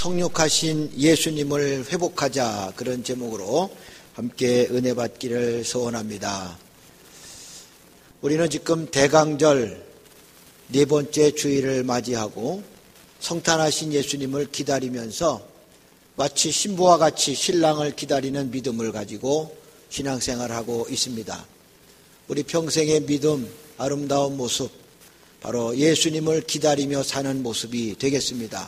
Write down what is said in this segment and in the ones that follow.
성육하신 예수님을 회복하자, 그런 제목으로 함께 은혜 받기를 소원합니다. 우리는 지금 대강절 네 번째 주일을 맞이하고 성탄하신 예수님을 기다리면서 마치 신부와 같이 신랑을 기다리는 믿음을 가지고 신앙생활하고 있습니다. 우리 평생의 믿음, 아름다운 모습, 바로 예수님을 기다리며 사는 모습이 되겠습니다.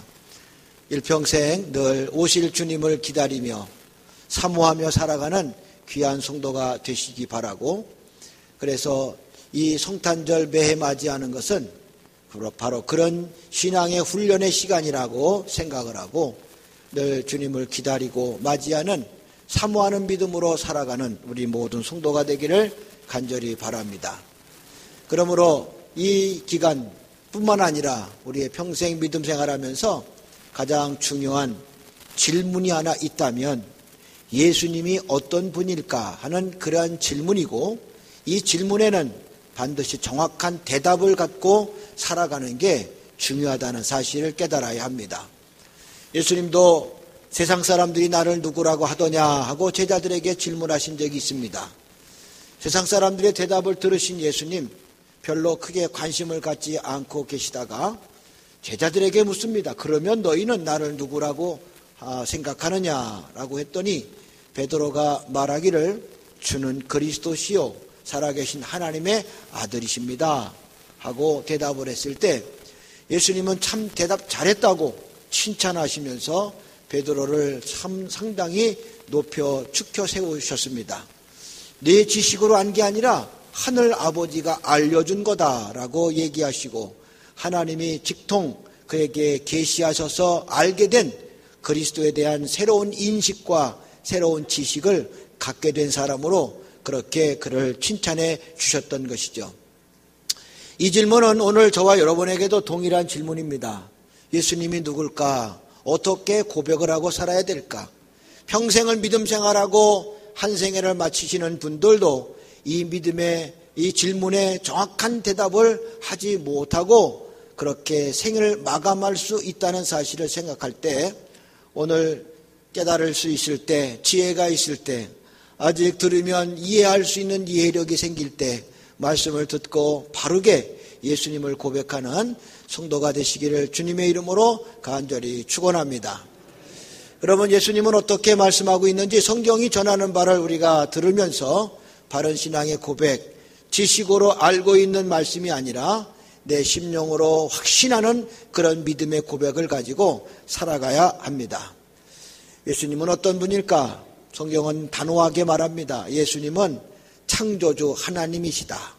일평생 늘 오실 주님을 기다리며 사모하며 살아가는 귀한 성도가 되시기 바라고, 그래서 이 성탄절 매해 맞이하는 것은 바로 그런 신앙의 훈련의 시간이라고 생각을 하고 늘 주님을 기다리고 맞이하는 사모하는 믿음으로 살아가는 우리 모든 성도가 되기를 간절히 바랍니다. 그러므로 이 기간뿐만 아니라 우리의 평생 믿음 생활하면서 가장 중요한 질문이 하나 있다면 예수님이 어떤 분일까 하는 그러한 질문이고, 이 질문에는 반드시 정확한 대답을 갖고 살아가는 게 중요하다는 사실을 깨달아야 합니다. 예수님도 세상 사람들이 나를 누구라고 하더냐 하고 제자들에게 질문하신 적이 있습니다. 세상 사람들의 대답을 들으신 예수님 별로 크게 관심을 갖지 않고 계시다가 제자들에게 묻습니다. 그러면 너희는 나를 누구라고 생각하느냐라고 했더니 베드로가 말하기를 주는 그리스도시요 살아계신 하나님의 아들이십니다 하고 대답을 했을 때 예수님은 참 대답 잘했다고 칭찬하시면서 베드로를 참 상당히 높여 축혀 세우셨습니다. 네 지식으로 안 게 아니라 하늘 아버지가 알려준 거다라고 얘기하시고, 하나님이 직통 그에게 계시하셔서 알게 된 그리스도에 대한 새로운 인식과 새로운 지식을 갖게 된 사람으로 그렇게 그를 칭찬해 주셨던 것이죠. 이 질문은 오늘 저와 여러분에게도 동일한 질문입니다. 예수님이 누굴까? 어떻게 고백을 하고 살아야 될까? 평생을 믿음 생활하고 한 생애를 마치시는 분들도 이 믿음의 이 질문에 정확한 대답을 하지 못하고 그렇게 생을 마감할 수 있다는 사실을 생각할 때, 오늘 깨달을 수 있을 때, 지혜가 있을 때, 아직 들으면 이해할 수 있는 이해력이 생길 때 말씀을 듣고 바르게 예수님을 고백하는 성도가 되시기를 주님의 이름으로 간절히 축원합니다. 여러분, 예수님은 어떻게 말씀하고 있는지 성경이 전하는 바를 우리가 들으면서 바른 신앙의 고백, 지식으로 알고 있는 말씀이 아니라 내 심령으로 확신하는 그런 믿음의 고백을 가지고 살아가야 합니다. 예수님은 어떤 분일까? 성경은 단호하게 말합니다. 예수님은 창조주 하나님이시다.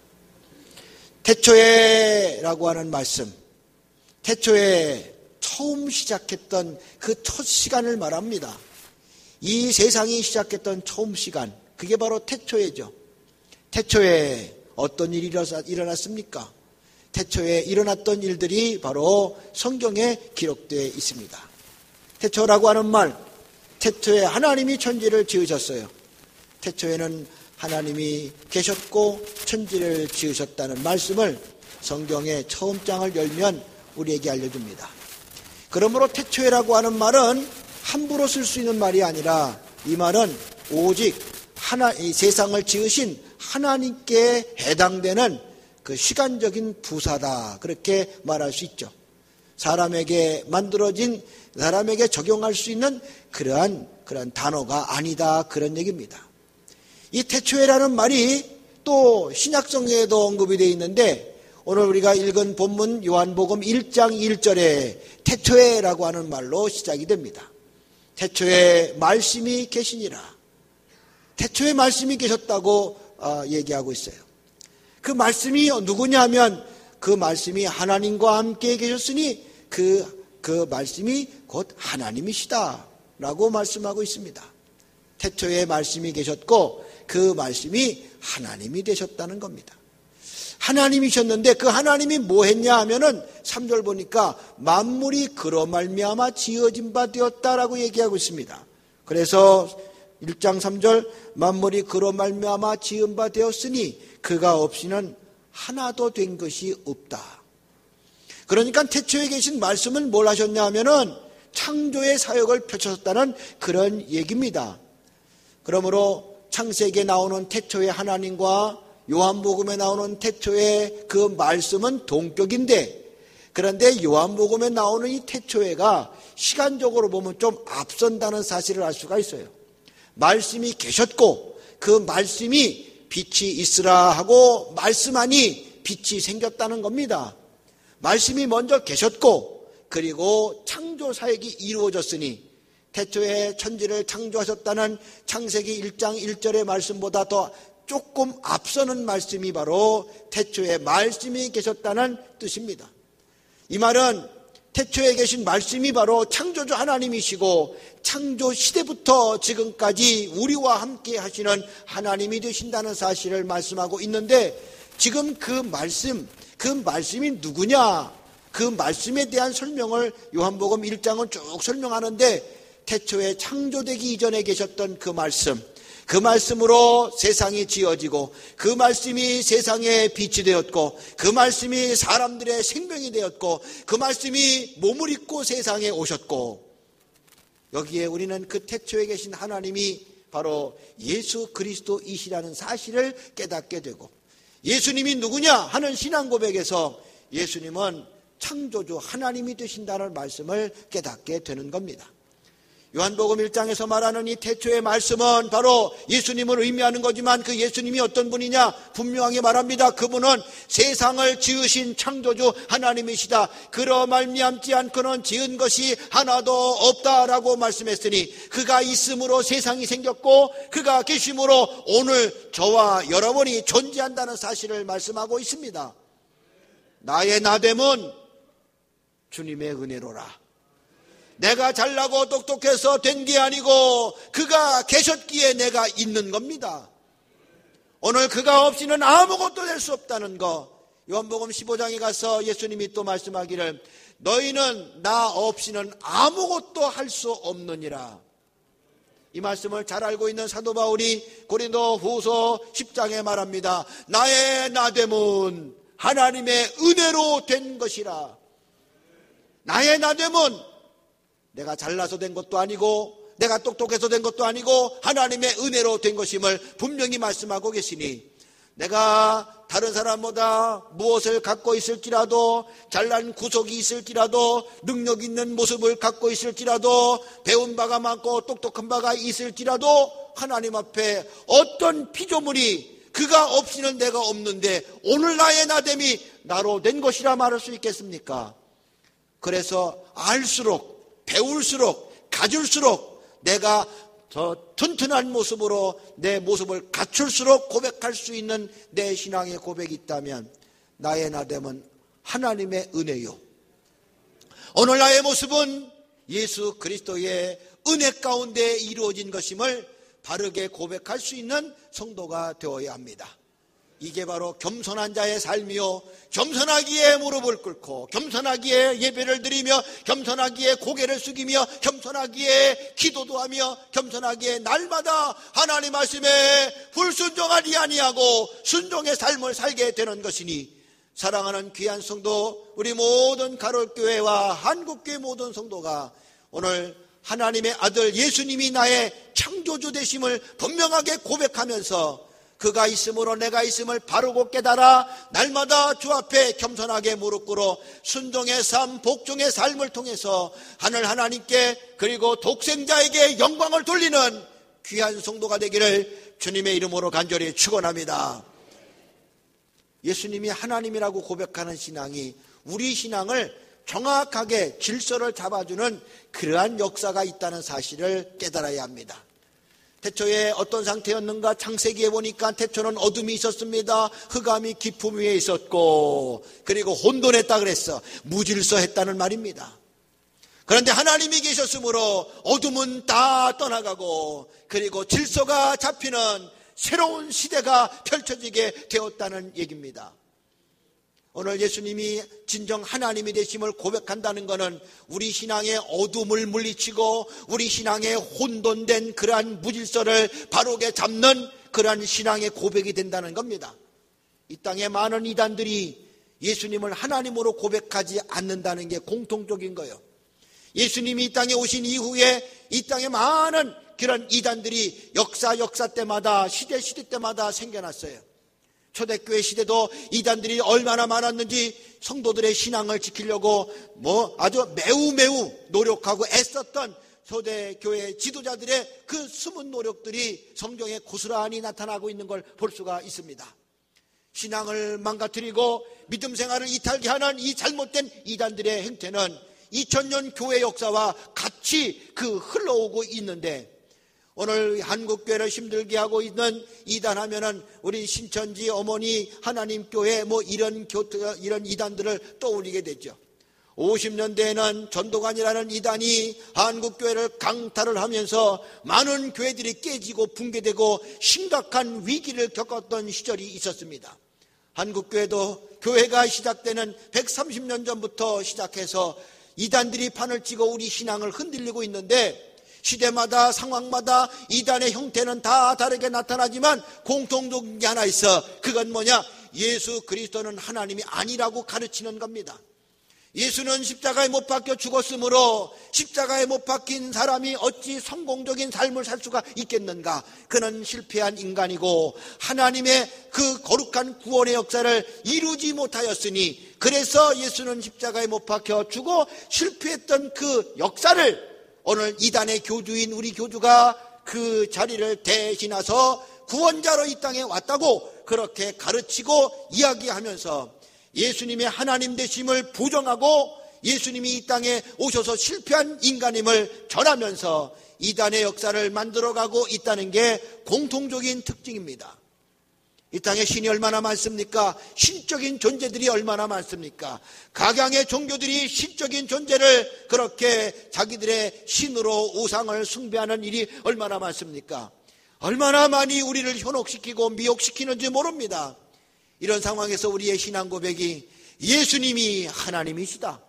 태초에라고 하는 말씀, 태초에 처음 시작했던 그 첫 시간을 말합니다. 이 세상이 시작했던 처음 시간, 그게 바로 태초에죠. 태초에 어떤 일이 일어났습니까? 태초에 일어났던 일들이 바로 성경에 기록되어 있습니다. 태초라고 하는 말, 태초에 하나님이 천지를 지으셨어요. 태초에는 하나님이 계셨고 천지를 지으셨다는 말씀을 성경의 처음 장을 열면 우리에게 알려줍니다. 그러므로 태초에라고 하는 말은 함부로 쓸 수 있는 말이 아니라 이 말은 오직 이 세상을 지으신 하나님께 해당되는 그 시간적인 부사다, 그렇게 말할 수 있죠. 사람에게 만들어진, 사람에게 적용할 수 있는 그러한 단어가 아니다, 그런 얘기입니다. 이 태초에라는 말이 또 신약성경에도 언급이 되어 있는데, 오늘 우리가 읽은 본문 요한복음 1장 1절에 태초에라고 하는 말로 시작이 됩니다. 태초에 말씀이 계시니라. 태초에 말씀이 계셨다고 얘기하고 있어요. 그 말씀이 누구냐 하면 그 말씀이 하나님과 함께 계셨으니 그 말씀이 곧 하나님이시다 라고 말씀하고 있습니다. 태초에 말씀이 계셨고 그 말씀이 하나님이 되셨다는 겁니다. 하나님이셨는데 그 하나님이 뭐 했냐 하면은 3절 보니까 만물이 그로 말미암아 지어진 바 되었다라고 얘기하고 있습니다. 그래서 1장 3절 만물이 그로 말미암아 지은 바 되었으니 그가 없이는 하나도 된 것이 없다. 그러니까 태초에 계신 말씀은 뭘 하셨냐 하면은 창조의 사역을 펼쳤다는 그런 얘기입니다. 그러므로 창세기에 나오는 태초의 하나님과 요한복음에 나오는 태초의 그 말씀은 동격인데, 그런데 요한복음에 나오는 이 태초회가 시간적으로 보면 좀 앞선다는 사실을 알 수가 있어요. 말씀이 계셨고 그 말씀이 빛이 있으라 하고 말씀하니 빛이 생겼다는 겁니다. 말씀이 먼저 계셨고 그리고 창조 사역이 이루어졌으니 태초에 천지를 창조하셨다는 창세기 1장 1절의 말씀보다 더 조금 앞서는 말씀이 바로 태초에 말씀이 계셨다는 뜻입니다. 이 말은 태초에 계신 말씀이 바로 창조주 하나님이시고 창조 시대부터 지금까지 우리와 함께 하시는 하나님이 되신다는 사실을 말씀하고 있는데, 지금 그 말씀이 누구냐? 그 말씀에 대한 설명을 요한복음 1장은 쭉 설명하는데, 태초에 창조되기 이전에 계셨던 그 말씀으로 세상이 지어지고 그 말씀이 세상의 빛이 되었고 그 말씀이 사람들의 생명이 되었고 그 말씀이 몸을 입고 세상에 오셨고, 여기에 우리는 그 태초에 계신 하나님이 바로 예수 그리스도이시라는 사실을 깨닫게 되고, 예수님이 누구냐 하는 신앙 고백에서 예수님은 창조주 하나님이 되신다는 말씀을 깨닫게 되는 겁니다. 요한복음 1장에서 말하는 이 태초의 말씀은 바로 예수님을 의미하는 거지만, 그 예수님이 어떤 분이냐 분명하게 말합니다. 그분은 세상을 지으신 창조주 하나님이시다. 그러 말미암지 않고는 지은 것이 하나도 없다라고 말씀했으니, 그가 있음으로 세상이 생겼고 그가 계심으로 오늘 저와 여러분이 존재한다는 사실을 말씀하고 있습니다. 나의 나됨은 주님의 은혜로라. 내가 잘나고 똑똑해서 된 게 아니고 그가 계셨기에 내가 있는 겁니다. 오늘 그가 없이는 아무것도 될 수 없다는 거. 요한복음 15장에 가서 예수님이 또 말씀하기를 너희는 나 없이는 아무것도 할 수 없느니라. 이 말씀을 잘 알고 있는 사도 바울이 고린도 후서 10장에 말합니다. 나의 나됨은 하나님의 은혜로 된 것이라. 나의 나됨은 내가 잘나서 된 것도 아니고 내가 똑똑해서 된 것도 아니고 하나님의 은혜로 된 것임을 분명히 말씀하고 계시니, 내가 다른 사람보다 무엇을 갖고 있을지라도, 잘난 구석이 있을지라도, 능력 있는 모습을 갖고 있을지라도, 배운 바가 많고 똑똑한 바가 있을지라도 하나님 앞에 어떤 피조물이 그가 없이는 내가 없는데 오늘 나의 나됨이 나로 된 것이라 말할 수 있겠습니까? 그래서 알수록, 배울수록, 가질수록 내가 더 튼튼한 모습으로 내 모습을 갖출수록 고백할 수 있는 내 신앙의 고백이 있다면 나의 나됨은 하나님의 은혜요, 오늘 나의 모습은 예수 그리스도의 은혜 가운데 이루어진 것임을 바르게 고백할 수 있는 성도가 되어야 합니다. 이게 바로 겸손한 자의 삶이요, 겸손하기에 무릎을 꿇고 겸손하기에 예배를 드리며 겸손하기에 고개를 숙이며 겸손하기에 기도도 하며 겸손하기에 날마다 하나님 말씀에 불순종하지 아니하고 순종의 삶을 살게 되는 것이니, 사랑하는 귀한 성도, 우리 모든 가톨교회와 한국교회 모든 성도가 오늘 하나님의 아들 예수님이 나의 창조주 되심을 분명하게 고백하면서 그가 있음으로 내가 있음을 바르고 깨달아 날마다 주 앞에 겸손하게 무릎 꿇어 순종의 삶, 복종의 삶을 통해서 하늘 하나님께 그리고 독생자에게 영광을 돌리는 귀한 성도가 되기를 주님의 이름으로 간절히 축원합니다. 예수님이 하나님이라고 고백하는 신앙이 우리 신앙을 정확하게 질서를 잡아주는 그러한 역사가 있다는 사실을 깨달아야 합니다. 태초에 어떤 상태였는가? 창세기에 보니까 태초는 어둠이 있었습니다. 흑암이 깊음 위에 있었고 그리고 혼돈했다 그랬어. 무질서했다는 말입니다. 그런데 하나님이 계셨으므로 어둠은 다 떠나가고 그리고 질서가 잡히는 새로운 시대가 펼쳐지게 되었다는 얘기입니다. 오늘 예수님이 진정 하나님이 되심을 고백한다는 것은 우리 신앙의 어둠을 물리치고 우리 신앙의 혼돈된 그러한 무질서를 바르게 잡는 그러한 신앙의 고백이 된다는 겁니다. 이 땅에 많은 이단들이 예수님을 하나님으로 고백하지 않는다는 게 공통적인 거예요. 예수님이 이 땅에 오신 이후에 이 땅에 많은 그런 이단들이 역사 때마다 시대 때마다 생겨났어요. 초대교회 시대도 이단들이 얼마나 많았는지 성도들의 신앙을 지키려고 아주 매우 노력하고 애썼던 초대교회 지도자들의 그 숨은 노력들이 성경에 고스란히 나타나고 있는 걸 볼 수가 있습니다. 신앙을 망가뜨리고 믿음 생활을 이탈케 하는 이 잘못된 이단들의 행태는 2000년 교회 역사와 같이 흘러오고 있는데, 오늘 한국교회를 힘들게 하고 있는 이단 하면은 우리 신천지 어머니 하나님교회 이런 이단들을 떠올리게 되죠. 50년대에는 전도관이라는 이단이 한국교회를 강탈을 하면서 많은 교회들이 깨지고 붕괴되고 심각한 위기를 겪었던 시절이 있었습니다. 한국교회도 교회가 시작되는 130년 전부터 시작해서 이단들이 판을 치고 우리 신앙을 흔들리고 있는데, 시대마다 상황마다 이단의 형태는 다 다르게 나타나지만 공통적인 게 하나 있어. 그건 뭐냐? 예수 그리스도는 하나님이 아니라고 가르치는 겁니다. 예수는 십자가에 못 박혀 죽었으므로 십자가에 못 박힌 사람이 어찌 성공적인 삶을 살 수가 있겠는가? 그는 실패한 인간이고 하나님의 그 거룩한 구원의 역사를 이루지 못하였으니, 그래서 예수는 십자가에 못 박혀 죽어 실패했던 그 역사를 오늘 이단의 교주인 우리 교주가 그 자리를 대신해서 구원자로 이 땅에 왔다고 그렇게 가르치고 이야기하면서 예수님의 하나님 되심을 부정하고 예수님이 이 땅에 오셔서 실패한 인간임을 전하면서 이단의 역사를 만들어가고 있다는 게 공통적인 특징입니다. 이 땅에 신이 얼마나 많습니까? 신적인 존재들이 얼마나 많습니까? 각양의 종교들이 신적인 존재를 그렇게 자기들의 신으로 우상을 숭배하는 일이 얼마나 많습니까? 얼마나 많이 우리를 현혹시키고 미혹시키는지 모릅니다. 이런 상황에서 우리의 신앙 고백이 예수님이 하나님이시다.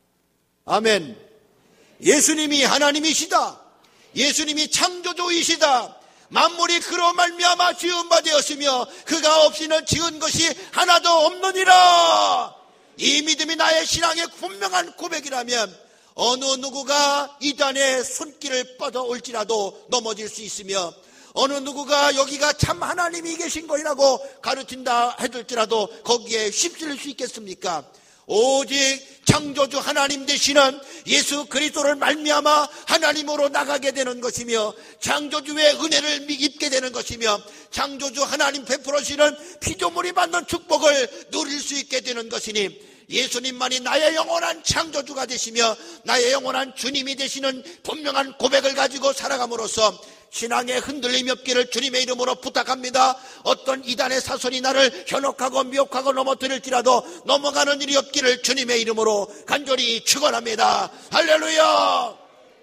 아멘. 예수님이 하나님이시다. 예수님이 창조주이시다. 만물이 그로 말미암아 지은 바 되었으며 그가 없이는 지은 것이 하나도 없느니라. 이 믿음이 나의 신앙의 분명한 고백이라면 어느 누구가 이단의 손길을 뻗어올지라도 넘어질 수 있으며, 어느 누구가 여기가 참 하나님이 계신 거라고 가르친다 해둘지라도 거기에 휩쓸릴 수 있겠습니까? 오직 창조주 하나님 되시는 예수 그리스도를 말미암아 하나님으로 나가게 되는 것이며, 창조주의 은혜를 입게 되는 것이며, 창조주 하나님 베풀어주시는 피조물이 받는 축복을 누릴 수 있게 되는 것이니, 예수님만이 나의 영원한 창조주가 되시며 나의 영원한 주님이 되시는 분명한 고백을 가지고 살아감으로써 신앙의 흔들림이 없기를 주님의 이름으로 부탁합니다. 어떤 이단의 사선이 나를 현혹하고 미혹하고 넘어뜨릴지라도 넘어가는 일이 없기를 주님의 이름으로 간절히 축원합니다. 할렐루야.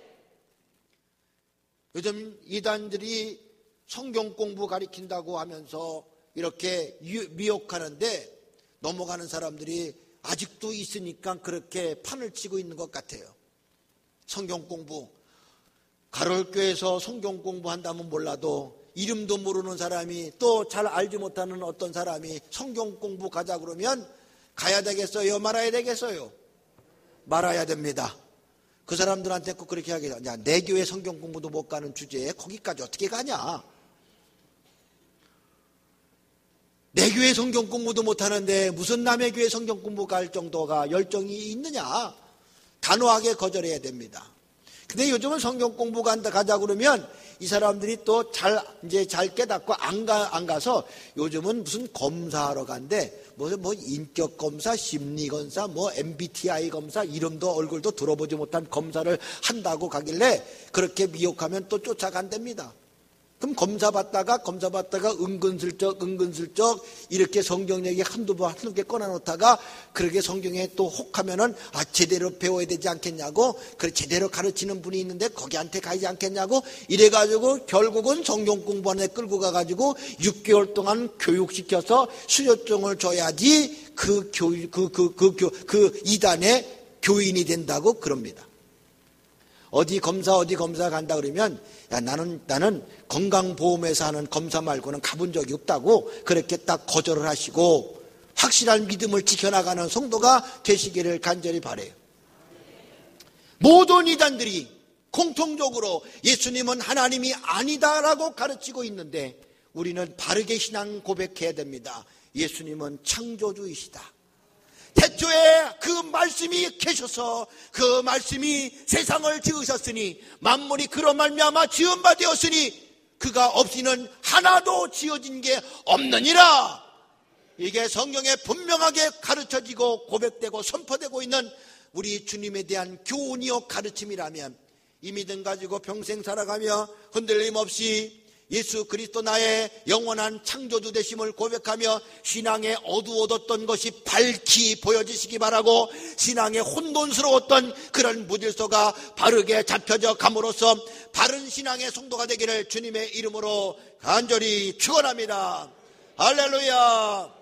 요즘 이단들이 성경 공부 가르친다고 하면서 이렇게 미혹하는데 넘어가는 사람들이 아직도 있으니까 그렇게 판을 치고 있는 것 같아요. 성경 공부, 가롤교에서 성경 공부한다면 몰라도 이름도 모르는 사람이 또 잘 알지 못하는 어떤 사람이 성경 공부 가자 그러면 가야 되겠어요? 말아야 되겠어요? 말아야 됩니다. 그 사람들한테 꼭 그렇게 하겠죠. 야, 내 교회 성경 공부도 못 가는 주제에 거기까지 어떻게 가냐? 내 교회 성경 공부도 못하는데 무슨 남의 교회 성경 공부 갈 정도가 열정이 있느냐? 단호하게 거절해야 됩니다. 근데 요즘은 성경 공부 가자 그러면 이 사람들이 또 잘 깨닫고 안 가서 요즘은 무슨 검사하러 간대. 뭐 인격 검사, 심리 검사, MBTI 검사, 이름도 얼굴도 들어보지 못한 검사를 한다고 가길래 그렇게 미혹하면 또 쫓아간답니다. 그럼 검사 받다가 은근슬쩍 이렇게 성경 얘기 한두 개 꺼내놓다가 그렇게 성경에 또 혹하면은 제대로 배워야 되지 않겠냐고, 그래 제대로 가르치는 분이 있는데 거기한테 가지 않겠냐고 이래가지고 결국은 성경 공부하는 애 끌고 가가지고 6개월 동안 교육시켜서 수료증을 줘야지 그 이단의 교인이 된다고 그럽니다. 어디 검사 간다 그러면 야 나는 건강보험회사 하는 검사 말고는 가본 적이 없다고 그렇게 딱 거절을 하시고 확실한 믿음을 지켜나가는 성도가 되시기를 간절히 바라요. 모든 이단들이 공통적으로 예수님은 하나님이 아니다라고 가르치고 있는데 우리는 바르게 신앙 고백해야 됩니다. 예수님은 창조주이시다. 태초에 그 말씀이 계셔서 그 말씀이 세상을 지으셨으니 만물이 그로 말미암아 지은 바 되었으니 그가 없이는 하나도 지어진 게 없느니라. 이게 성경에 분명하게 가르쳐지고 고백되고 선포되고 있는 우리 주님에 대한 교훈이요 가르침이라면 이 믿음 가지고 평생 살아가며 흔들림 없이 예수 그리스도 나의 영원한 창조주 되심을 고백하며 신앙에 어두워졌던 것이 밝히 보여지시기 바라고 신앙에 혼돈스러웠던 그런 무질서가 바르게 잡혀져 감으로써 바른 신앙의 성도가 되기를 주님의 이름으로 간절히 축원합니다. 할렐루야.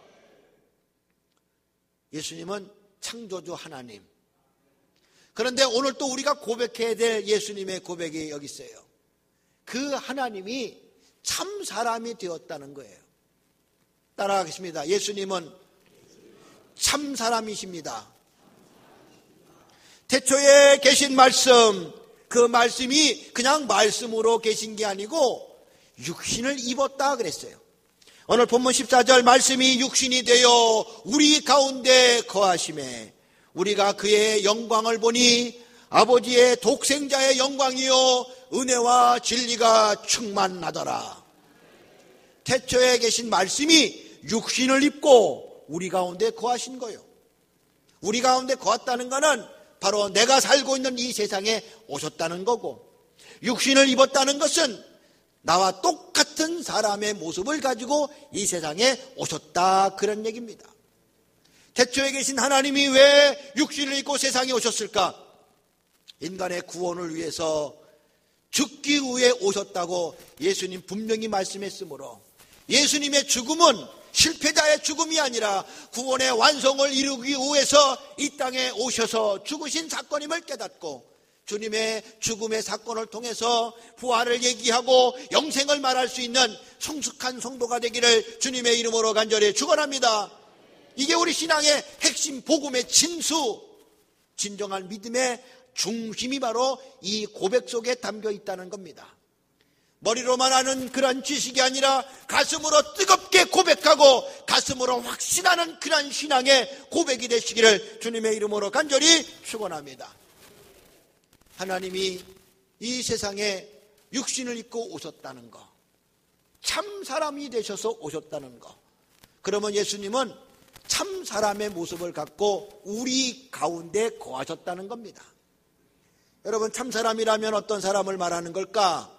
예수님은 창조주 하나님. 그런데 오늘 또 우리가 고백해야 될 예수님의 고백이 여기 있어요. 그 하나님이 참 사람이 되었다는 거예요. 따라하겠습니다. 예수님은 참 사람이십니다. 태초에 계신 말씀, 그 말씀이 그냥 말씀으로 계신 게 아니고 육신을 입었다 그랬어요. 오늘 본문 14절 말씀이 육신이 되어 우리 가운데 거하심에 우리가 그의 영광을 보니 아버지의 독생자의 영광이요 은혜와 진리가 충만하더라. 태초에 계신 말씀이 육신을 입고 우리 가운데 거하신 거예요. 우리 가운데 거했다는 것은 바로 내가 살고 있는 이 세상에 오셨다는 거고, 육신을 입었다는 것은 나와 똑같은 사람의 모습을 가지고 이 세상에 오셨다, 그런 얘기입니다. 태초에 계신 하나님이 왜 육신을 입고 세상에 오셨을까? 인간의 구원을 위해서 죽기 위해 오셨다고 예수님 분명히 말씀했으므로 예수님의 죽음은 실패자의 죽음이 아니라 구원의 완성을 이루기 위해서 이 땅에 오셔서 죽으신 사건임을 깨닫고 주님의 죽음의 사건을 통해서 부활을 얘기하고 영생을 말할 수 있는 성숙한 성도가 되기를 주님의 이름으로 간절히 축원합니다. 이게 우리 신앙의 핵심 복음의 진수, 진정한 믿음의 중심이 바로 이 고백 속에 담겨 있다는 겁니다. 머리로만 하는 그런 지식이 아니라 가슴으로 뜨겁게 고백하고 가슴으로 확신하는 그런 신앙의 고백이 되시기를 주님의 이름으로 간절히 축원합니다. 하나님이 이 세상에 육신을 입고 오셨다는 거, 참 사람이 되셔서 오셨다는 거, 그러면 예수님은 참 사람의 모습을 갖고 우리 가운데 거하셨다는 겁니다. 여러분, 참 사람이라면 어떤 사람을 말하는 걸까?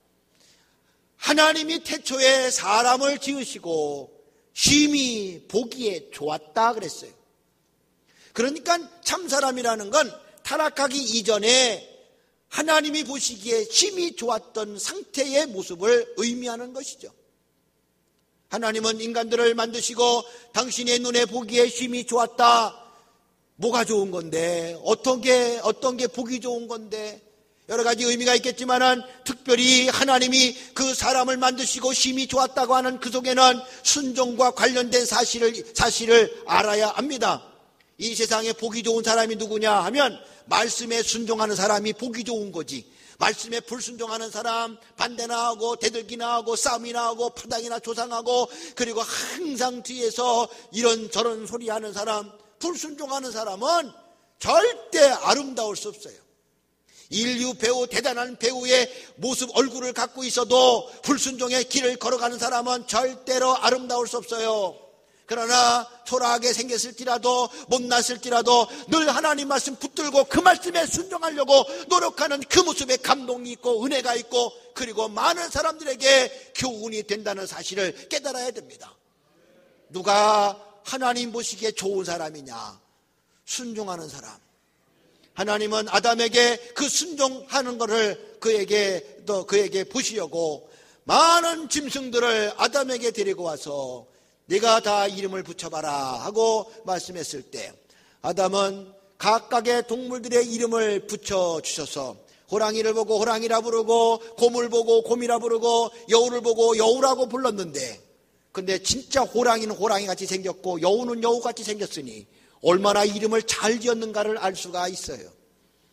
하나님이 태초에 사람을 지으시고 심히 보기에 좋았다 그랬어요. 그러니까 참 사람이라는 건 타락하기 이전에 하나님이 보시기에 심히 좋았던 상태의 모습을 의미하는 것이죠. 하나님은 인간들을 만드시고 당신의 눈에 보기에 심히 좋았다. 뭐가 좋은 건데? 어떤 게 보기 좋은 건데? 여러 가지 의미가 있겠지만은 특별히 하나님이 그 사람을 만드시고 심히 좋았다고 하는 그 속에는 순종과 관련된 사실을 알아야 합니다. 이 세상에 보기 좋은 사람이 누구냐 하면 말씀에 순종하는 사람이 보기 좋은 거지. 말씀에 불순종하는 사람, 반대나 하고 대들기나 하고 싸움이나 하고 파당이나 조상하고 그리고 항상 뒤에서 이런저런 소리 하는 사람, 불순종하는 사람은 절대 아름다울 수 없어요. 인류 배우, 대단한 배우의 모습, 얼굴을 갖고 있어도 불순종의 길을 걸어가는 사람은 절대로 아름다울 수 없어요. 그러나 초라하게 생겼을지라도 못났을지라도 늘 하나님 말씀 붙들고 그 말씀에 순종하려고 노력하는 그 모습에 감동이 있고 은혜가 있고 그리고 많은 사람들에게 교훈이 된다는 사실을 깨달아야 됩니다. 누가 하나님 보시기에 좋은 사람이냐? 순종하는 사람. 하나님은 아담에게 그 순종하는 것을 그에게 보시려고 많은 짐승들을 아담에게 데리고 와서 네가 다 이름을 붙여봐라 하고 말씀했을 때 아담은 각각의 동물들의 이름을 붙여주셔서 호랑이를 보고 호랑이라 부르고 곰을 보고 곰이라 부르고 여우를 보고 여우라고 불렀는데, 근데 진짜 호랑이는 호랑이같이 생겼고 여우는 여우같이 생겼으니 얼마나 이름을 잘 지었는가를 알 수가 있어요.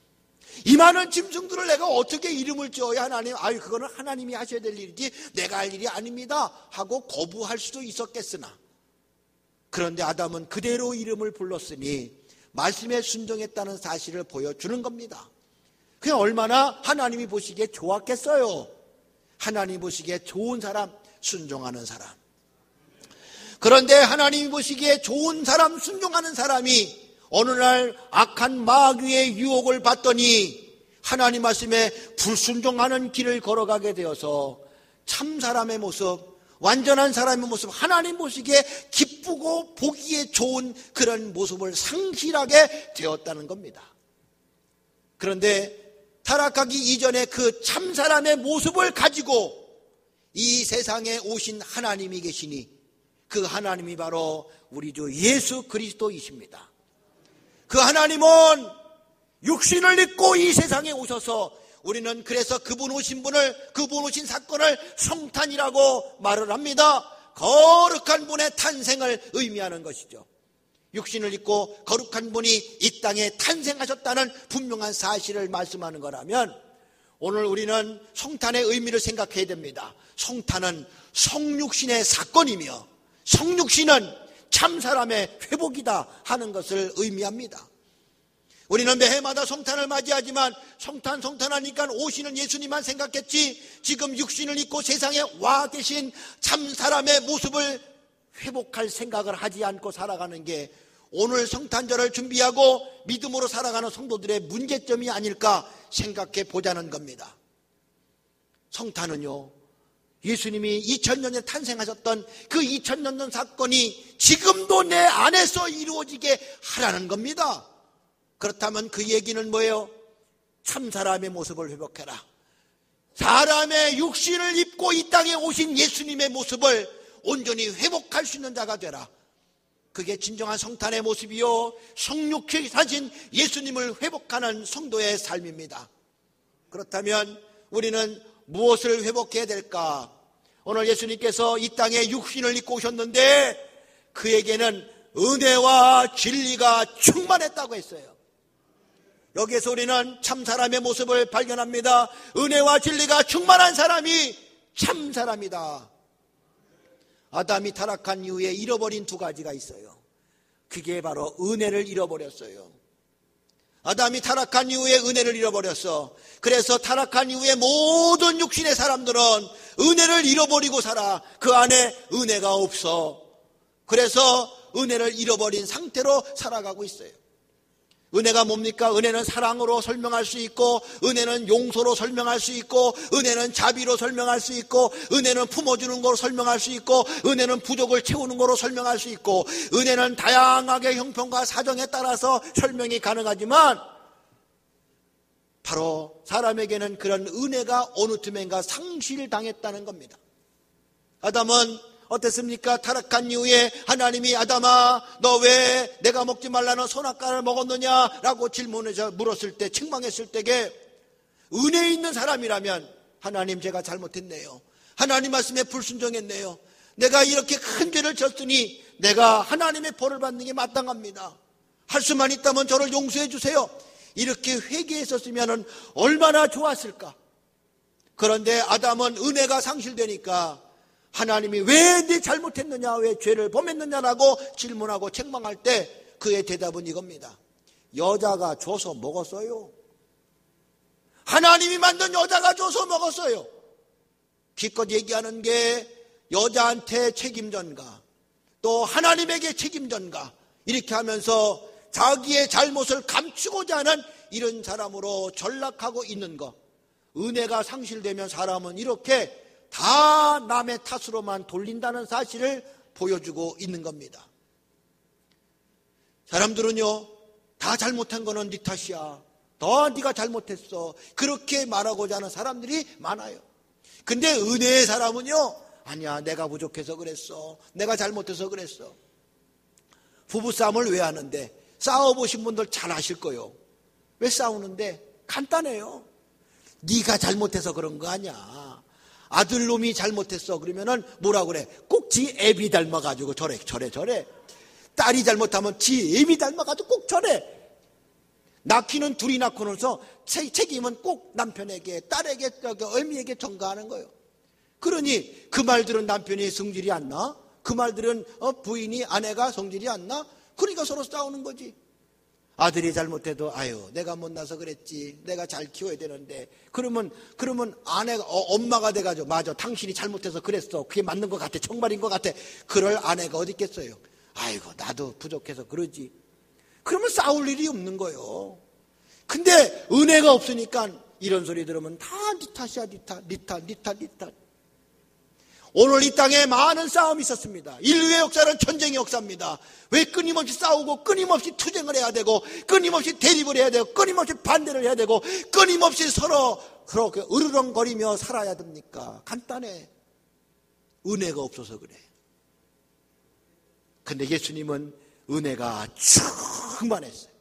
이 많은 짐승들을 내가 어떻게 이름을 지어야 하나님, 그거는 하나님이 하셔야 될 일이지 내가 할 일이 아닙니다 하고 거부할 수도 있었겠으나, 그런데 아담은 그대로 이름을 불렀으니 말씀에 순종했다는 사실을 보여주는 겁니다. 그냥 얼마나 하나님이 보시기에 좋았겠어요. 하나님이 보시기에 좋은 사람, 순종하는 사람. 그런데 하나님이 보시기에 좋은 사람, 순종하는 사람이 어느 날 악한 마귀의 유혹을 받더니 하나님 말씀에 불순종하는 길을 걸어가게 되어서 참 사람의 모습, 완전한 사람의 모습, 하나님 보시기에 기쁘고 보기에 좋은 그런 모습을 상실하게 되었다는 겁니다. 그런데 타락하기 이전에 그 참 사람의 모습을 가지고 이 세상에 오신 하나님이 계시니 그 하나님이 바로 우리 주 예수 그리스도이십니다. 그 하나님은 육신을 입고 이 세상에 오셔서 우리는 그래서 그분 오신 사건을 성탄이라고 말을 합니다. 거룩한 분의 탄생을 의미하는 것이죠. 육신을 입고 거룩한 분이 이 땅에 탄생하셨다는 분명한 사실을 말씀하는 거라면 오늘 우리는 성탄의 의미를 생각해야 됩니다. 성탄은 성육신의 사건이며 성육신은 참 사람의 회복이다 하는 것을 의미합니다. 우리는 매해마다 성탄을 맞이하지만 성탄하니까 오시는 예수님만 생각했지 지금 육신을 입고 세상에 와 계신 참 사람의 모습을 회복할 생각을 하지 않고 살아가는 게 오늘 성탄절을 준비하고 믿음으로 살아가는 성도들의 문제점이 아닐까 생각해 보자는 겁니다. 성탄은요, 예수님이 2000년 전에 탄생하셨던 그 2000년 전 사건이 지금도 내 안에서 이루어지게 하라는 겁니다. 그렇다면 그 얘기는 뭐예요? 참 사람의 모습을 회복해라. 사람의 육신을 입고 이 땅에 오신 예수님의 모습을 온전히 회복할 수 있는 자가 되라. 그게 진정한 성탄의 모습이요, 성육신 사신 예수님을 회복하는 성도의 삶입니다. 그렇다면 우리는 무엇을 회복해야 될까? 오늘 예수님께서 이 땅에 육신을 입고 오셨는데 그에게는 은혜와 진리가 충만했다고 했어요. 여기에서 우리는 참 사람의 모습을 발견합니다. 은혜와 진리가 충만한 사람이 참 사람이다. 아담이 타락한 이후에 잃어버린 두 가지가 있어요. 그게 바로 은혜를 잃어버렸어요. 아담이 타락한 이후에 은혜를 잃어버렸어. 그래서 타락한 이후에 모든 육신의 사람들은 은혜를 잃어버리고 살아. 그 안에 은혜가 없어. 그래서 은혜를 잃어버린 상태로 살아가고 있어요. 은혜가 뭡니까? 은혜는 사랑으로 설명할 수 있고, 은혜는 용서로 설명할 수 있고, 은혜는 자비로 설명할 수 있고, 은혜는 품어주는 거로 설명할 수 있고, 은혜는 부족을 채우는 거로 설명할 수 있고, 은혜는 다양하게 형편과 사정에 따라서 설명이 가능하지만 바로 사람에게는 그런 은혜가 어느 틈엔가 상실당했다는 겁니다. 아담은 어땠습니까? 타락한 이후에 하나님이 아담아 너 왜 내가 먹지 말라는 선악과를 먹었느냐라고 질문해서 물었을 때, 책망했을 때에 은혜 있는 사람이라면 하나님 제가 잘못했네요. 하나님 말씀에 불순종했네요. 내가 이렇게 큰 죄를 졌으니 내가 하나님의 벌을 받는 게 마땅합니다. 할 수만 있다면 저를 용서해 주세요. 이렇게 회개했었으면 얼마나 좋았을까. 그런데 아담은 은혜가 상실되니까 하나님이 왜 네 잘못했느냐, 왜 죄를 범했느냐라고 질문하고 책망할 때 그의 대답은 이겁니다. 여자가 줘서 먹었어요. 하나님이 만든 여자가 줘서 먹었어요. 기껏 얘기하는 게 여자한테 책임전가, 또 하나님에게 책임전가, 이렇게 하면서 자기의 잘못을 감추고자 하는 이런 사람으로 전락하고 있는 것. 은혜가 상실되면 사람은 이렇게 다 남의 탓으로만 돌린다는 사실을 보여주고 있는 겁니다. 사람들은요, 다 잘못한 거는 네 탓이야, 더 네가 잘못했어, 그렇게 말하고자 하는 사람들이 많아요. 근데 은혜의 사람은요, 아니야, 내가 부족해서 그랬어, 내가 잘못해서 그랬어. 부부싸움을 왜 하는데? 싸워보신 분들 잘 아실 거예요. 왜 싸우는데? 간단해요. 네가 잘못해서 그런 거 아니야. 아들놈이 잘못했어. 그러면은 뭐라 그래? 꼭 지 애비 닮아가지고 저래. 딸이 잘못하면 지 애비 닮아가지고 꼭 저래. 낳기는 둘이 낳고는서 책임은 꼭 남편에게, 딸에게, 어미에게 전가하는 거예요. 그러니 그 말들은 남편이 성질이 안 나? 그 말들은 부인이, 아내가 성질이 안 나? 그러니까 서로 싸우는 거지. 아들이 잘못해도 아유 내가 못나서 그랬지, 내가 잘 키워야 되는데, 그러면 아내가 엄마가 돼가지고 맞아 당신이 잘못해서 그랬어, 그게 맞는 것 같아, 정말인 것 같아, 그럴 아내가 어디 있겠어요. 아이고 나도 부족해서 그러지. 그러면 싸울 일이 없는 거예요. 근데 은혜가 없으니까 이런 소리 들으면 다 네 탓이야, 네 탓. 오늘 이 땅에 많은 싸움이 있었습니다. 인류의 역사는 전쟁의 역사입니다. 왜 끊임없이 싸우고 끊임없이 투쟁을 해야 되고 끊임없이 대립을 해야 되고 끊임없이 반대를 해야 되고 끊임없이 서로 그렇게 으르렁거리며 살아야 됩니까? 간단해. 은혜가 없어서 그래. 근데 예수님은 은혜가 충만했어요.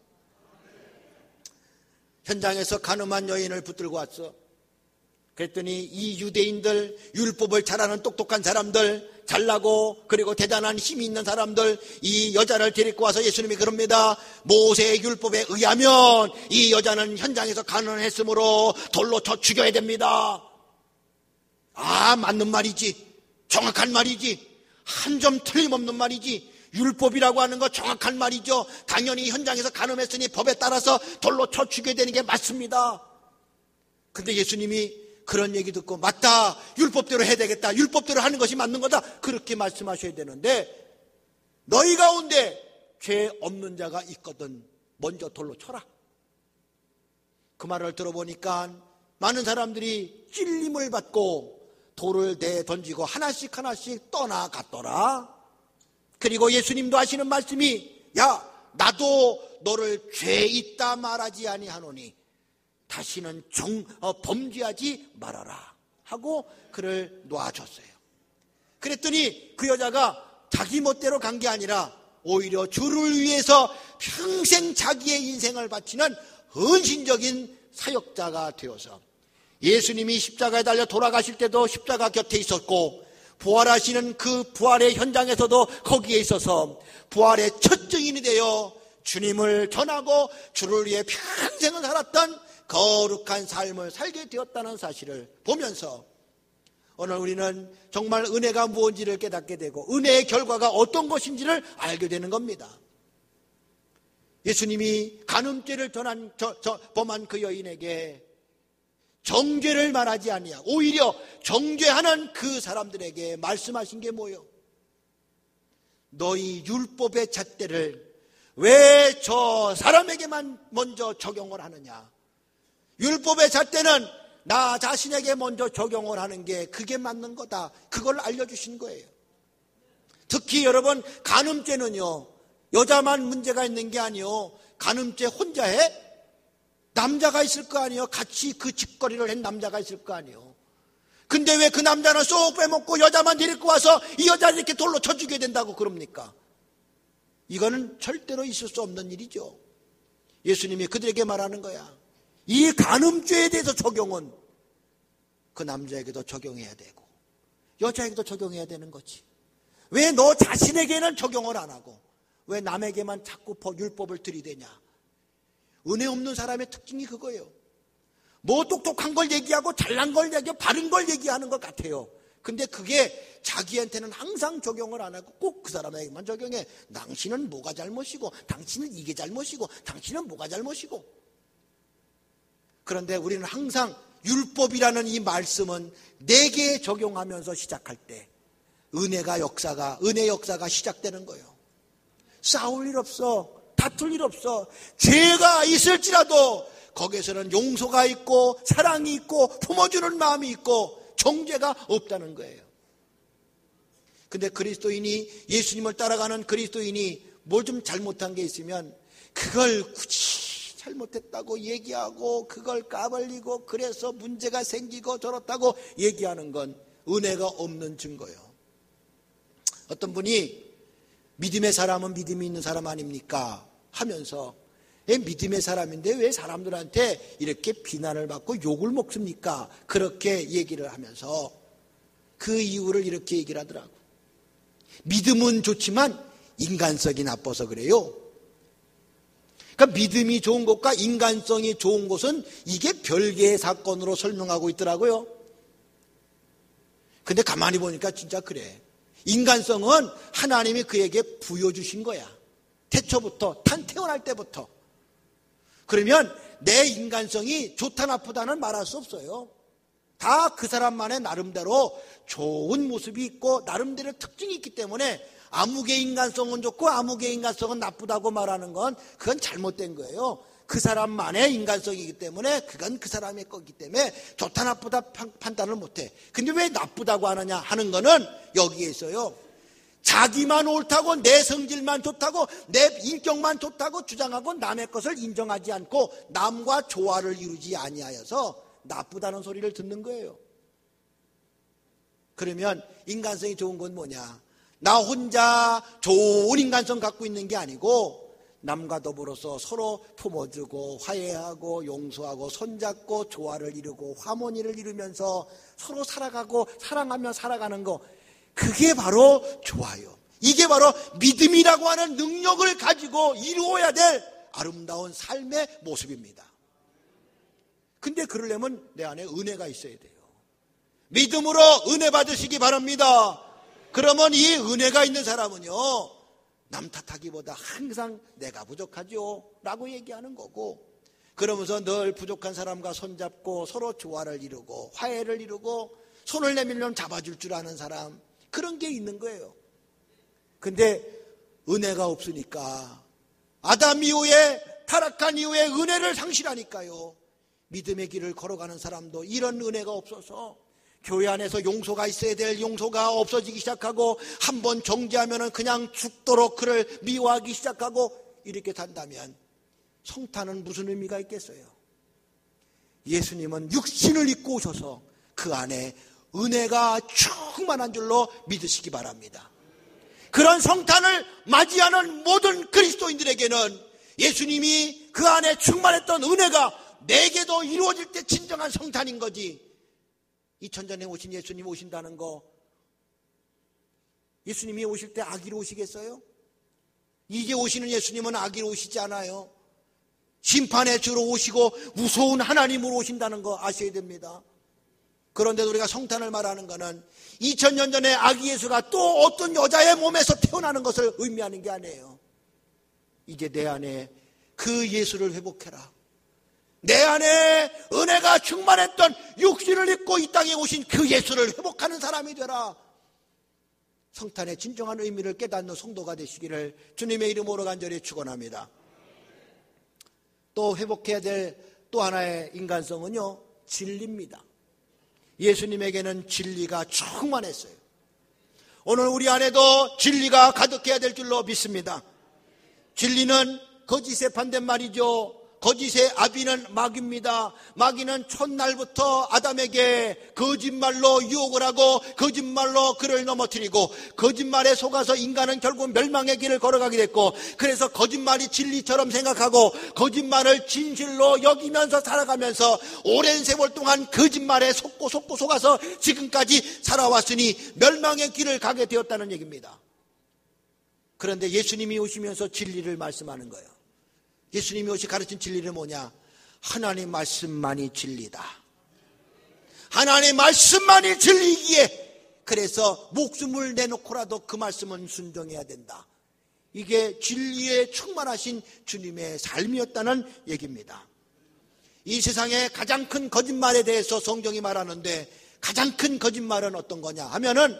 현장에서 가늠한 여인을 붙들고 왔어. 그랬더니 이 유대인들, 율법을 잘 아는 똑똑한 사람들, 잘나고 그리고 대단한 힘이 있는 사람들, 이 여자를 데리고 와서 예수님이 그럽니다. 모세의 율법에 의하면 이 여자는 현장에서 가늠했으므로 돌로 쳐 죽여야 됩니다. 아, 맞는 말이지. 정확한 말이지. 한 점 틀림없는 말이지. 율법이라고 하는 거 정확한 말이죠. 당연히 현장에서 가늠했으니 법에 따라서 돌로 쳐 죽여야 되는 게 맞습니다. 근데 예수님이 그런 얘기 듣고 맞다, 율법대로 해야 되겠다, 율법대로 하는 것이 맞는 거다, 그렇게 말씀하셔야 되는데, 너희 가운데 죄 없는 자가 있거든 먼저 돌로 쳐라. 그 말을 들어보니까 많은 사람들이 찔림을 받고 돌을 내던지고 하나씩 떠나갔더라. 그리고 예수님도 하시는 말씀이, 야 나도 너를 죄 있다 말하지 아니하노니 다시는 범죄하지 말아라 하고 그를 놔줬어요. 그랬더니 그 여자가 자기 멋대로 간 게 아니라 오히려 주를 위해서 평생 자기의 인생을 바치는 헌신적인 사역자가 되어서 예수님이 십자가에 달려 돌아가실 때도 십자가 곁에 있었고, 부활하시는 그 부활의 현장에서도 거기에 있어서 부활의 첫 증인이 되어 주님을 전하고 주를 위해 평생을 살았던 거룩한 삶을 살게 되었다는 사실을 보면서 오늘 우리는 정말 은혜가 무엇인지를 깨닫게 되고 은혜의 결과가 어떤 것인지를 알게 되는 겁니다. 예수님이 간음죄를 범한 그 여인에게 정죄를 말하지 아니하고 오히려 정죄하는 그 사람들에게 말씀하신 게 뭐예요? 너희 율법의 잣대를 왜 저 사람에게만 먼저 적용을 하느냐? 율법의 잣대는 나 자신에게 먼저 적용을 하는 게 그게 맞는 거다. 그걸 알려주신 거예요. 특히 여러분, 간음죄는요, 여자만 문제가 있는 게 아니요, 간음죄 혼자 해? 남자가 있을 거 아니에요. 같이 그 짓거리를 한 남자가 있을 거 아니에요. 근데 왜 그 남자는 쏙 빼먹고 여자만 데리고 와서 이 여자를 이렇게 돌로 쳐 죽여야 된다고 그럽니까? 이거는 절대로 있을 수 없는 일이죠. 예수님이 그들에게 말하는 거야. 이 간음죄에 대해서 적용은 그 남자에게도 적용해야 되고 여자에게도 적용해야 되는 거지. 왜 너 자신에게는 적용을 안 하고 왜 남에게만 자꾸 율법을 들이대냐? 은혜 없는 사람의 특징이 그거예요. 뭐 똑똑한 걸 얘기하고 잘난 걸 얘기하고 바른 걸 얘기하는 것 같아요. 근데 그게 자기한테는 항상 적용을 안 하고 꼭 그 사람에게만 적용해. 당신은 뭐가 잘못이고 당신은 이게 잘못이고 당신은 뭐가 잘못이고. 그런데 우리는 항상 율법이라는 이 말씀은 내게 적용하면서 시작할 때 은혜 역사가 시작되는 거예요. 싸울 일 없어. 다툴 일 없어. 죄가 있을지라도 거기에서는 용서가 있고 사랑이 있고 품어주는 마음이 있고 정죄가 없다는 거예요. 근데 그리스도인이, 예수님을 따라가는 그리스도인이 뭘 좀 잘못한 게 있으면 그걸 굳이 잘못했다고 얘기하고 그걸 까발리고 그래서 문제가 생기고 저렇다고 얘기하는 건 은혜가 없는 증거예요. 어떤 분이 믿음의 사람은 믿음이 있는 사람 아닙니까? 하면서 믿음의 사람인데 왜 사람들한테 이렇게 비난을 받고 욕을 먹습니까? 그렇게 얘기를 하면서 그 이유를 이렇게 얘기를 하더라고요. 믿음은 좋지만 인간성이 나빠서 그래요. 그러니까 믿음이 좋은 것과 인간성이 좋은 것은 이게 별개의 사건으로 설명하고 있더라고요. 근데 가만히 보니까 진짜 그래. 인간성은 하나님이 그에게 부여주신 거야. 태초부터, 태어날 때부터. 그러면 내 인간성이 좋다 나쁘다는 말할 수 없어요. 다 그 사람만의 나름대로 좋은 모습이 있고 나름대로 특징이 있기 때문에 아무개 인간성은 좋고 아무개 인간성은 나쁘다고 말하는 건 그건 잘못된 거예요. 그 사람만의 인간성이기 때문에 그건 그 사람의 거기 때문에 좋다 나쁘다 판단을 못해. 근데 왜 나쁘다고 하느냐 하는 거는 여기에 있어요. 자기만 옳다고 내 성질만 좋다고 내 인격만 좋다고 주장하고 남의 것을 인정하지 않고 남과 조화를 이루지 아니하여서 나쁘다는 소리를 듣는 거예요. 그러면 인간성이 좋은 건 뭐냐? 나 혼자 좋은 인간성 갖고 있는 게 아니고 남과 더불어서 서로 품어주고 화해하고 용서하고 손잡고 조화를 이루고 화모니를 이루면서 서로 살아가고 사랑하며 살아가는 거, 그게 바로 좋아요. 이게 바로 믿음이라고 하는 능력을 가지고 이루어야 될 아름다운 삶의 모습입니다. 근데 그러려면 내 안에 은혜가 있어야 돼요. 믿음으로 은혜 받으시기 바랍니다. 그러면 이 은혜가 있는 사람은요, 남 탓하기보다 항상 내가 부족하죠 라고 얘기하는 거고, 그러면서 늘 부족한 사람과 손잡고 서로 조화를 이루고 화해를 이루고 손을 내밀면 잡아줄 줄 아는 사람, 그런 게 있는 거예요. 근데 은혜가 없으니까, 아담 이후에 타락한 이후에 은혜를 상실하니까요, 믿음의 길을 걸어가는 사람도 이런 은혜가 없어서 교회 안에서 용서가 있어야 될 용서가 없어지기 시작하고, 한번 정죄하면 그냥 죽도록 그를 미워하기 시작하고, 이렇게 산다면 성탄은 무슨 의미가 있겠어요? 예수님은 육신을 입고 오셔서 그 안에 은혜가 충만한 줄로 믿으시기 바랍니다. 그런 성탄을 맞이하는 모든 그리스도인들에게는 예수님이 그 안에 충만했던 은혜가 내게도 이루어질 때 진정한 성탄인 거지. 2000전에 오신 예수님 오신다는 거, 예수님이 오실 때 아기로 오시겠어요? 이제 오시는 예수님은 아기로 오시지 않아요. 심판의 주로 오시고 무서운 하나님으로 오신다는 거 아셔야 됩니다. 그런데 우리가 성탄을 말하는 것은 2000년 전에 아기 예수가 또 어떤 여자의 몸에서 태어나는 것을 의미하는 게 아니에요. 이제 내 안에 그 예수를 회복해라. 내 안에 은혜가 충만했던 육신을 입고 이 땅에 오신 그 예수를 회복하는 사람이 되라. 성탄의 진정한 의미를 깨닫는 성도가 되시기를 주님의 이름으로 간절히 축원합니다. 또 회복해야 될 또 하나의 인간성은요, 진리입니다. 예수님에게는 진리가 충만했어요. 오늘 우리 안에도 진리가 가득해야 될 줄로 믿습니다. 진리는 거짓의 반대말이죠. 거짓의 아비는 마귀입니다. 마귀는 첫날부터 아담에게 거짓말로 유혹을 하고 거짓말로 그를 넘어뜨리고, 거짓말에 속아서 인간은 결국 멸망의 길을 걸어가게 됐고, 그래서 거짓말이 진리처럼 생각하고 거짓말을 진실로 여기면서 살아가면서 오랜 세월 동안 거짓말에 속아서 지금까지 살아왔으니 멸망의 길을 가게 되었다는 얘기입니다. 그런데 예수님이 오시면서 진리를 말씀하는 거예요. 예수님이 오시 가르친 진리는 뭐냐? 하나님 말씀만이 진리다. 하나님 말씀만이 진리이기에 그래서 목숨을 내놓고라도 그 말씀은 순종해야 된다. 이게 진리에 충만하신 주님의 삶이었다는 얘기입니다. 이 세상에 가장 큰 거짓말에 대해서 성경이 말하는데, 가장 큰 거짓말은 어떤 거냐 하면은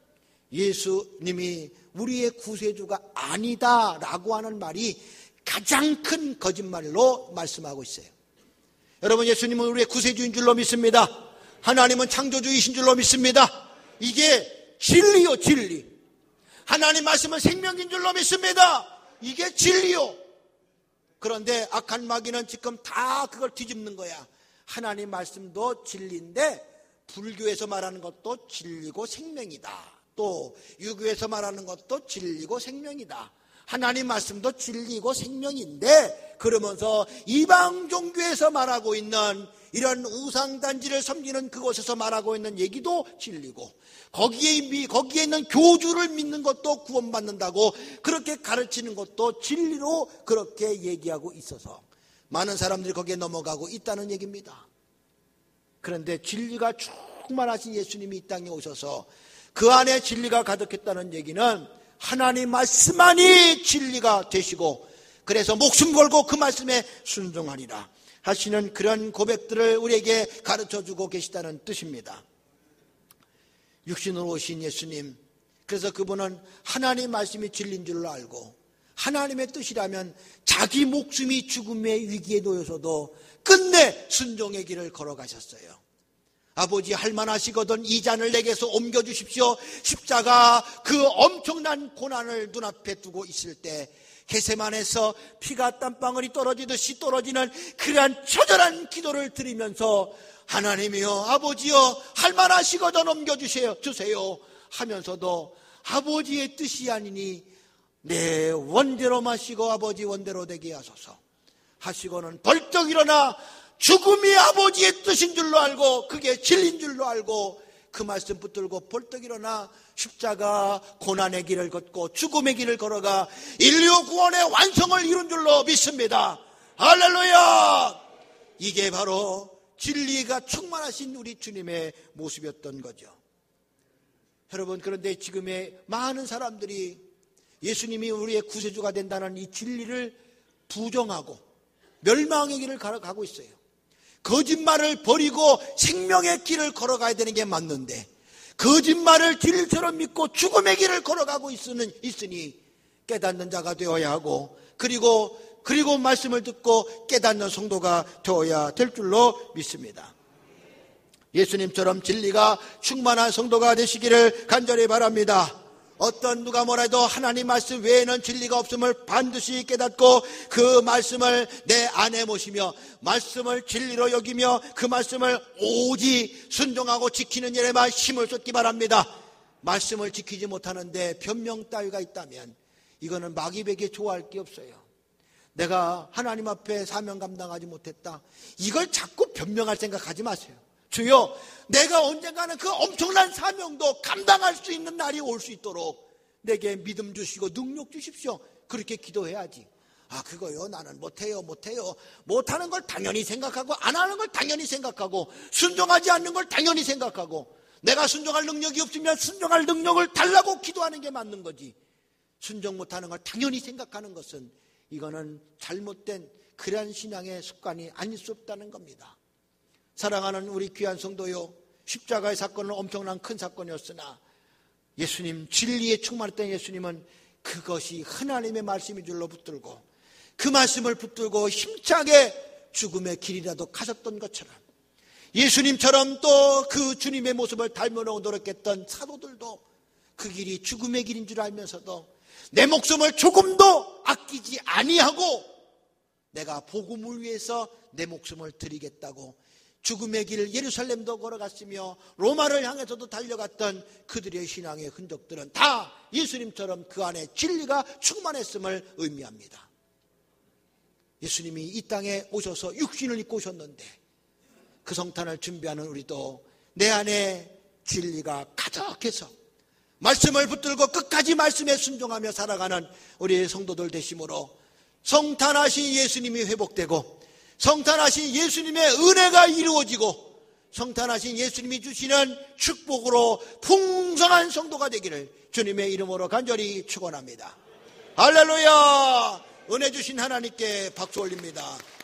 예수님이 우리의 구세주가 아니다라고 하는 말이 가장 큰 거짓말로 말씀하고 있어요. 여러분, 예수님은 우리의 구세주인 줄로 믿습니다. 하나님은 창조주이신 줄로 믿습니다. 이게 진리요, 진리. 하나님 말씀은 생명인 줄로 믿습니다. 이게 진리요. 그런데 악한 마귀는 지금 다 그걸 뒤집는 거야. 하나님 말씀도 진리인데 불교에서 말하는 것도 진리고 생명이다. 또 유교에서 말하는 것도 진리고 생명이다. 하나님 말씀도 진리고 생명인데, 그러면서 이방 종교에서 말하고 있는 이런 우상단지를 섬기는 그곳에서 말하고 있는 얘기도 진리고, 거기에 있는 교주를 믿는 것도 구원받는다고 그렇게 가르치는 것도 진리로 그렇게 얘기하고 있어서 많은 사람들이 거기에 넘어가고 있다는 얘기입니다. 그런데 진리가 충만하신 예수님이 이 땅에 오셔서 그 안에 진리가 가득했다는 얘기는 하나님 말씀만이 진리가 되시고, 그래서 목숨 걸고 그 말씀에 순종하리라 하시는 그런 고백들을 우리에게 가르쳐주고 계시다는 뜻입니다. 육신으로 오신 예수님, 그래서 그분은 하나님 말씀이 진리인 줄로 알고 하나님의 뜻이라면 자기 목숨이 죽음의 위기에 놓여서도 끝내 순종의 길을 걸어가셨어요. 아버지, 할만하시거든 이 잔을 내게서 옮겨주십시오. 십자가 그 엄청난 고난을 눈앞에 두고 있을 때 겟세마네에서 피가 땀방울이 떨어지듯이 떨어지는 그러한 처절한 기도를 드리면서 하나님이여, 아버지여, 할만하시거든 옮겨주세요 하면서도 아버지의 뜻이 아니니 내 원대로 마시고 아버지 원대로 되게 하소서 하시고는 벌떡 일어나 죽음이 아버지의 뜻인 줄로 알고 그게 진리인 줄로 알고 그 말씀 붙들고 벌떡 일어나 십자가 고난의 길을 걷고 죽음의 길을 걸어가 인류 구원의 완성을 이룬 줄로 믿습니다. 할렐루야! 이게 바로 진리가 충만하신 우리 주님의 모습이었던 거죠. 여러분, 그런데 지금의 많은 사람들이 예수님이 우리의 구세주가 된다는 이 진리를 부정하고 멸망의 길을 가고 있어요. 거짓말을 버리고 생명의 길을 걸어가야 되는 게 맞는데 거짓말을 진리처럼 믿고 죽음의 길을 걸어가고 있으니 깨닫는 자가 되어야 하고 그리고 말씀을 듣고 깨닫는 성도가 되어야 될 줄로 믿습니다. 예수님처럼 진리가 충만한 성도가 되시기를 간절히 바랍니다. 어떤 누가 뭐라도 하나님 말씀 외에는 진리가 없음을 반드시 깨닫고 그 말씀을 내 안에 모시며 말씀을 진리로 여기며 그 말씀을 오직 순종하고 지키는 일에만 힘을 쏟기 바랍니다. 말씀을 지키지 못하는데 변명 따위가 있다면 이거는 마귀에게 좋아할 게 없어요. 내가 하나님 앞에 사명 감당하지 못했다, 이걸 자꾸 변명할 생각하지 마세요. 주여, 내가 언젠가는 그 엄청난 사명도 감당할 수 있는 날이 올 수 있도록 내게 믿음 주시고 능력 주십시오. 그렇게 기도해야지. 그거요, 나는 못해요. 못하는 걸 당연히 생각하고 안 하는 걸 당연히 생각하고 순종하지 않는 걸 당연히 생각하고 내가 순종할 능력이 없으면 순종할 능력을 달라고 기도하는 게 맞는 거지. 순종 못하는 걸 당연히 생각하는 것은 이거는 잘못된 그러한 신앙의 습관이 아닐 수 없다는 겁니다. 사랑하는 우리 귀한 성도요, 십자가의 사건은 엄청난 큰 사건이었으나 예수님, 진리에 충만했던 예수님은 그것이 하나님의 말씀인 줄로 붙들고 그 말씀을 붙들고 힘차게 죽음의 길이라도 가셨던 것처럼 예수님처럼 또 그 주님의 모습을 닮으려고 노력했던 사도들도 그 길이 죽음의 길인 줄 알면서도 내 목숨을 조금도 아끼지 아니하고 내가 복음을 위해서 내 목숨을 드리겠다고 죽음의 길 예루살렘도 걸어갔으며 로마를 향해서도 달려갔던 그들의 신앙의 흔적들은 다 예수님처럼 그 안에 진리가 충만했음을 의미합니다. 예수님이 이 땅에 오셔서 육신을 입고 오셨는데 그 성탄을 준비하는 우리도 내 안에 진리가 가득해서 말씀을 붙들고 끝까지 말씀에 순종하며 살아가는 우리의 성도들 되심으로 성탄하신 예수님이 회복되고 성탄하신 예수님의 은혜가 이루어지고 성탄하신 예수님이 주시는 축복으로 풍성한 성도가 되기를 주님의 이름으로 간절히 축원합니다. 할렐루야! 은혜 주신 하나님께 박수 올립니다.